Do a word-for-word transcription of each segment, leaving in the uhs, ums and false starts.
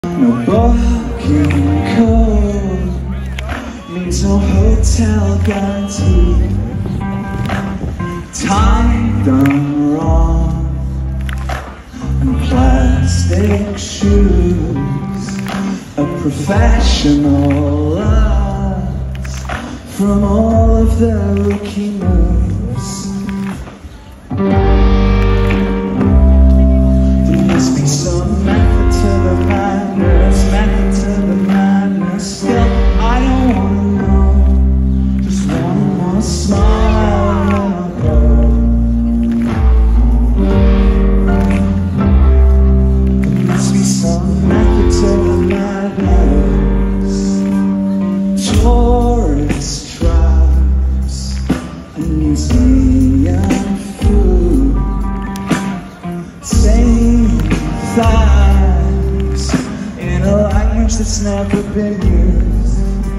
No booking code means no hotel guarantee. Time done wrong and plastic shoes. A professional loss from all of the rookie moves. There must be some method to the madness, method to the madness. Still, I don't wanna know. Just one more smile and I'll go. There must be some method to the madness. Tourist traps and museum food. Same thighs in a language that's never been used.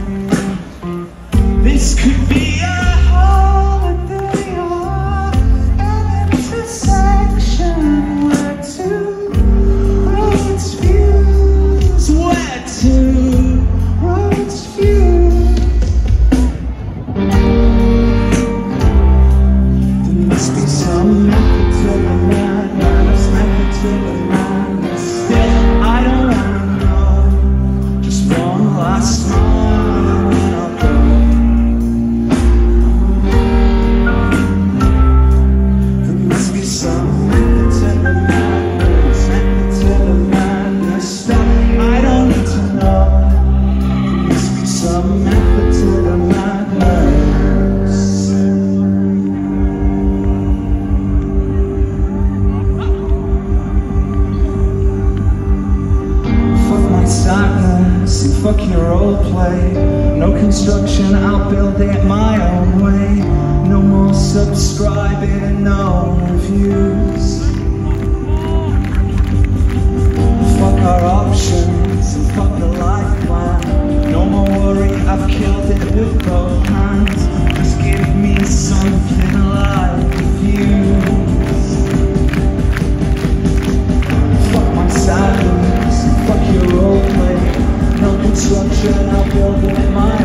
This could be a holiday or an intersection where two roads fuse, where two roads fuse. There must be some method to the madness, method to the madness. Still, I don't wanna know. Just one last smile and I'll go. There must be some method to the madness, method to the madness. Still, I don't need to know. There must be some method to the madness. Fuck my sadness and fuck your role play. No construction, I'll build it my own way. No more subscribing and no reviews. Fuck our options and fuck the life plan. No more worry, I've killed it with both hands. Just give me something like views. Fuck my sadness and fuck your role play. No construction, I'll build it my